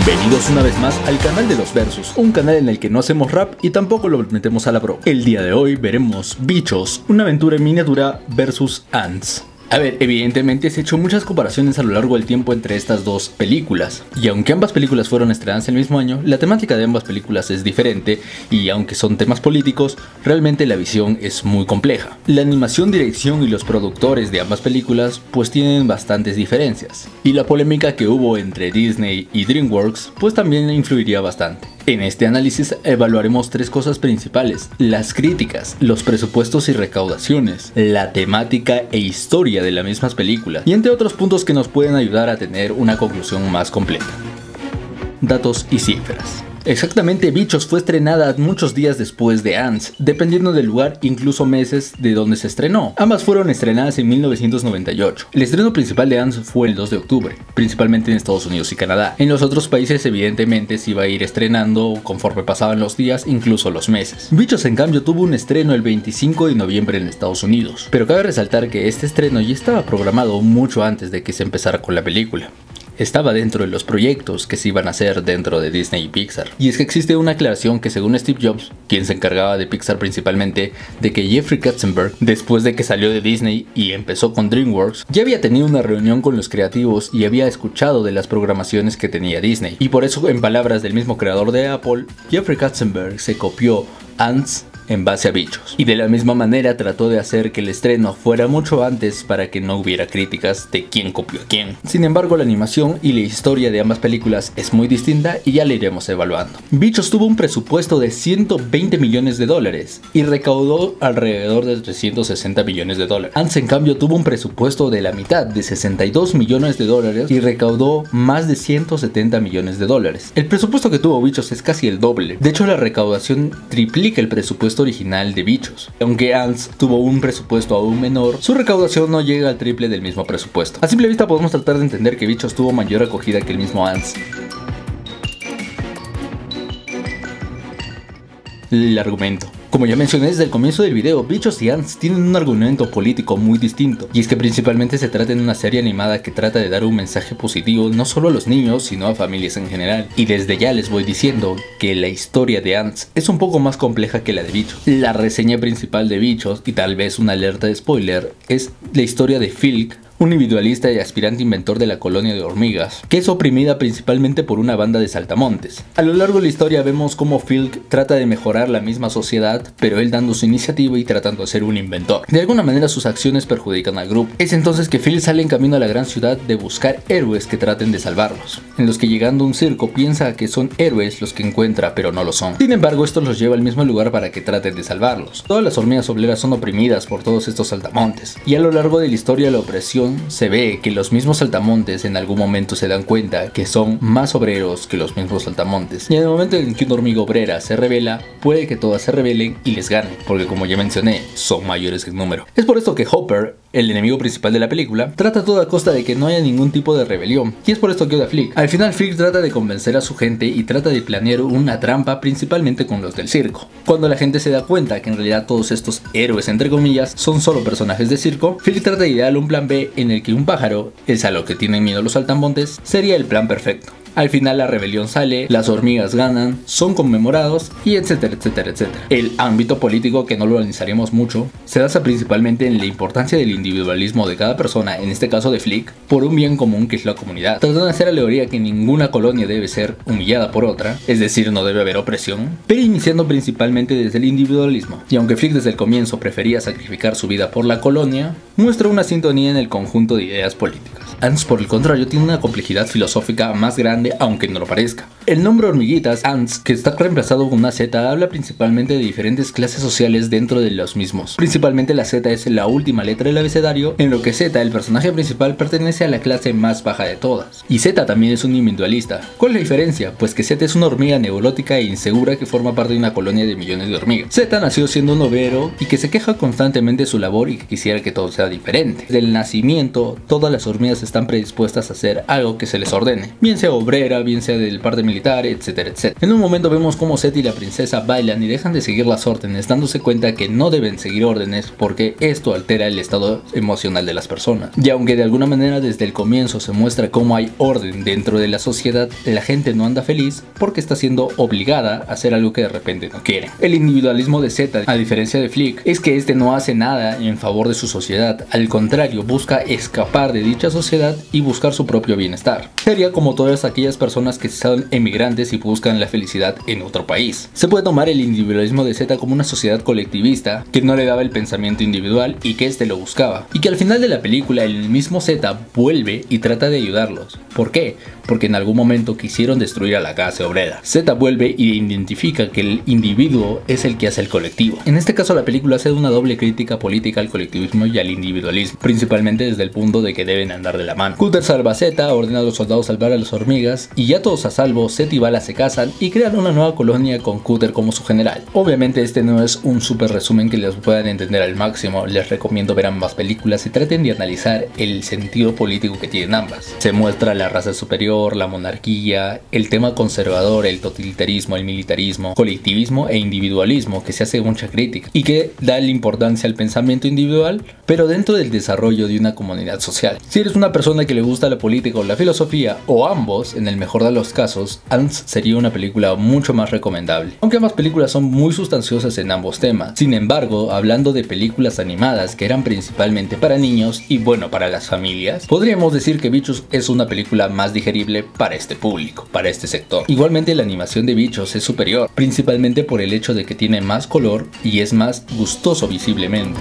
Bienvenidos una vez más al canal de los Versus, un canal en el que no hacemos rap y tampoco lo metemos a la bro. El día de hoy veremos Bichos, una aventura en miniatura versus Ants. A ver, evidentemente se echó muchas comparaciones a lo largo del tiempo entre estas dos películas, y aunque ambas películas fueron estrenadas el mismo año, la temática de ambas películas es diferente, y aunque son temas políticos, realmente la visión es muy compleja. La animación, dirección y los productores de ambas películas pues tienen bastantes diferencias, y la polémica que hubo entre Disney y DreamWorks pues también influiría bastante. En este análisis evaluaremos tres cosas principales: las críticas, los presupuestos y recaudaciones, la temática e historia de las mismas películas, y entre otros puntos que nos pueden ayudar a tener una conclusión más completa. Datos y cifras. Exactamente, Bichos fue estrenada muchos días después de Ants, dependiendo del lugar, incluso meses de donde se estrenó. Ambas fueron estrenadas en 1998. El estreno principal de Ants fue el 2 de octubre, principalmente en Estados Unidos y Canadá. En los otros países evidentemente se iba a ir estrenando conforme pasaban los días, incluso los meses. Bichos en cambio tuvo un estreno el 25 de noviembre en Estados Unidos, pero cabe resaltar que este estreno ya estaba programado mucho antes de que se empezara con la película. Estaba dentro de los proyectos que se iban a hacer dentro de Disney y Pixar. Y es que existe una aclaración que según Steve Jobs, quien se encargaba de Pixar principalmente, de que Jeffrey Katzenberg, después de que salió de Disney y empezó con DreamWorks, ya había tenido una reunión con los creativos y había escuchado de las programaciones que tenía Disney. Y por eso, en palabras del mismo creador de Apple, Jeffrey Katzenberg se copió Ants en base a Bichos, y de la misma manera trató de hacer que el estreno fuera mucho antes para que no hubiera críticas de quién copió a quién. Sin embargo, la animación y la historia de ambas películas es muy distinta y ya la iremos evaluando. Bichos tuvo un presupuesto de 120 millones de dólares y recaudó alrededor de 360 millones de dólares. Ants en cambio tuvo un presupuesto de la mitad, de 62 millones de dólares, y recaudó más de 170 millones de dólares. El presupuesto que tuvo Bichos es casi el doble. De hecho, la recaudación triplica el presupuesto original de Bichos. Aunque Ants tuvo un presupuesto aún menor, su recaudación no llega al triple del mismo presupuesto. A simple vista podemos tratar de entender que Bichos tuvo mayor acogida que el mismo Ants. El argumento. Como ya mencioné desde el comienzo del video, Bichos y Ants tienen un argumento político muy distinto, y es que principalmente se trata de una serie animada que trata de dar un mensaje positivo no solo a los niños, sino a familias en general. Y desde ya les voy diciendo que la historia de Ants es un poco más compleja que la de Bichos. La reseña principal de Bichos, y tal vez una alerta de spoiler, es la historia de Filk, un individualista y aspirante inventor de la colonia de hormigas, que es oprimida principalmente por una banda de saltamontes. A lo largo de la historia vemos cómo Filk trata de mejorar la misma sociedad, pero él dando su iniciativa y tratando de ser un inventor. De alguna manera sus acciones perjudican al grupo. Es entonces que Filk sale en camino a la gran ciudad de buscar héroes que traten de salvarlos, en los que llegando a un circo piensa que son héroes los que encuentra, pero no lo son. Sin embargo, esto los lleva al mismo lugar para que traten de salvarlos. Todas las hormigas obreras son oprimidas por todos estos saltamontes, y a lo largo de la historia la opresión se ve que los mismos saltamontes en algún momento se dan cuenta que son más obreros que los mismos saltamontes, y en el momento en que una hormiga obrera se revela, puede que todas se rebelen y les ganen, porque como ya mencioné, son mayores en número. Es por esto que Hopper, el enemigo principal de la película, trata a toda costa de que no haya ningún tipo de rebelión, y es por esto que odia a Flick. Al final Flick trata de convencer a su gente y trata de planear una trampa principalmente con los del circo. Cuando la gente se da cuenta que en realidad todos estos héroes entre comillas son solo personajes de circo, Flick trata de idear un plan B en el que un pájaro, es a lo que tienen miedo los saltamontes, sería el plan perfecto. Al final la rebelión sale, las hormigas ganan, son conmemorados y etcétera, etcétera, etcétera. El ámbito político, que no lo analizaremos mucho, se basa principalmente en la importancia del individualismo de cada persona, en este caso de Flick, por un bien común que es la comunidad. Tratando de hacer alegoría que ninguna colonia debe ser humillada por otra, es decir, no debe haber opresión, pero iniciando principalmente desde el individualismo. Y aunque Flick desde el comienzo prefería sacrificar su vida por la colonia, muestra una sintonía en el conjunto de ideas políticas. Ants, por el contrario, tiene una complejidad filosófica más grande, aunque no lo parezca. El nombre hormiguitas, Ants, que está reemplazado con una Z, habla principalmente de diferentes clases sociales dentro de los mismos. Principalmente la Z es la última letra del abecedario, en lo que Z, el personaje principal, pertenece a la clase más baja de todas. Y Z también es un individualista. ¿Cuál es la diferencia? Pues que Z es una hormiga neurótica e insegura que forma parte de una colonia de millones de hormigas. Z nació siendo un obrero y que se queja constantemente de su labor y que quisiera que todo sea diferente. Desde el nacimiento, todas las hormigas están predispuestas a hacer algo que se les ordene, bien sea obrera, bien sea del parte militar, etcétera, etcétera. En un momento vemos cómo Seth y la princesa bailan y dejan de seguir las órdenes, dándose cuenta que no deben seguir órdenes porque esto altera el estado emocional de las personas. Y aunque de alguna manera desde el comienzo se muestra cómo hay orden dentro de la sociedad, la gente no anda feliz porque está siendo obligada a hacer algo que de repente no quiere. El individualismo de Zeta, a diferencia de Flick, es que este no hace nada en favor de su sociedad, al contrario, busca escapar de dicha sociedad y buscar su propio bienestar. Sería como todas aquellas personas que son emigrantes y buscan la felicidad en otro país. Se puede tomar el individualismo de Zeta como una sociedad colectivista que no le daba el pensamiento individual y que este lo buscaba, y que al final de la película el mismo Zeta vuelve y trata de ayudarlos. ¿Por qué? Porque en algún momento quisieron destruir a la clase obrera. Zeta vuelve y identifica que el individuo es el que hace el colectivo. En este caso la película hace una doble crítica política al colectivismo y al individualismo, principalmente desde el punto de que deben andar de la mano. Cutter salva a Zeta, ordena a los soldados salvar a las hormigas, y ya todos a salvo, Zeta y Vala se casan y crean una nueva colonia con Cutter como su general. Obviamente este no es un super resumen que les puedan entender al máximo, les recomiendo ver ambas películas y traten de analizar el sentido político que tienen ambas. Se muestra la raza superior, la monarquía, el tema conservador, el totalitarismo, el militarismo, colectivismo e individualismo, que se hace mucha crítica y que da la importancia al pensamiento individual, pero dentro del desarrollo de una comunidad social. Si eres una persona que le gusta la política o la filosofía, o ambos, en el mejor de los casos, Ants sería una película mucho más recomendable. Aunque ambas películas son muy sustanciosas en ambos temas. Sin embargo, hablando de películas animadas que eran principalmente para niños y bueno, para las familias, podríamos decir que Bichos es una película más digerible para este público, para este sector. Igualmente la animación de Bichos es superior, principalmente por el hecho de que tiene más color y es más gustoso visiblemente.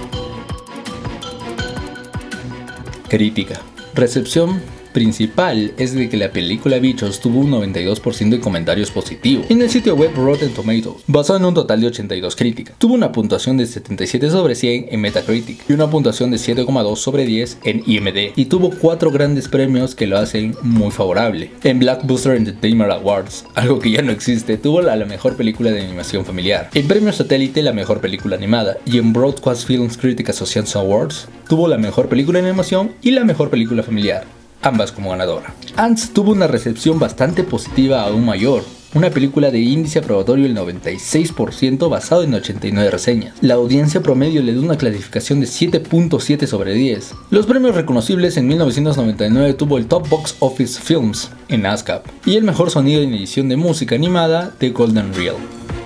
Crítica. Recepción principal es de que la película Bichos tuvo un 92% de comentarios positivos en el sitio web Rotten Tomatoes, basado en un total de 82 críticas. Tuvo una puntuación de 77 sobre 100 en Metacritic y una puntuación de 7,2 sobre 10 en IMDb, y tuvo 4 grandes premios que lo hacen muy favorable. En Blockbuster Entertainment Awards, algo que ya no existe, tuvo la mejor película de animación familiar. En Premio Satélite, la mejor película animada, y en Broadcast Films Critic Association Awards, tuvo la mejor película de animación y la mejor película familiar, ambas como ganadora. Ants tuvo una recepción bastante positiva aún mayor, una película de índice aprobatorio del 96% basado en 89 reseñas. La audiencia promedio le dio una clasificación de 7.7 sobre 10. Los premios reconocibles: en 1999 tuvo el Top Box Office Films en ASCAP y el mejor sonido en edición de música animada de Golden Reel.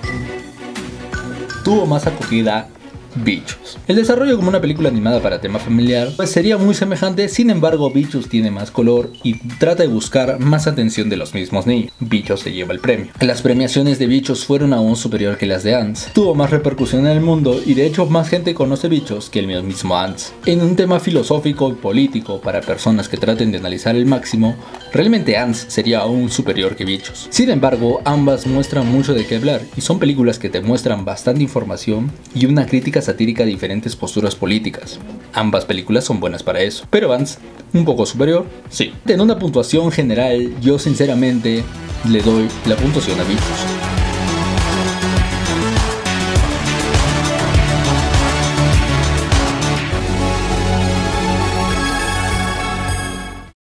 Tuvo más acogida Bichos. El desarrollo como una película animada para tema familiar pues sería muy semejante, sin embargo Bichos tiene más color y trata de buscar más atención de los mismos niños. Bichos se lleva el premio. Las premiaciones de Bichos fueron aún superior que las de Ants. Tuvo más repercusión en el mundo y de hecho más gente conoce Bichos que el mismo Ants. En un tema filosófico y político para personas que traten de analizar el máximo, realmente Ants sería aún superior que Bichos. Sin embargo, ambas muestran mucho de qué hablar y son películas que te muestran bastante información y una crítica satírica a diferentes posturas políticas. Ambas películas son buenas para eso, pero Ants un poco superior, sí. En una puntuación general, yo sinceramente le doy la puntuación a Bichos.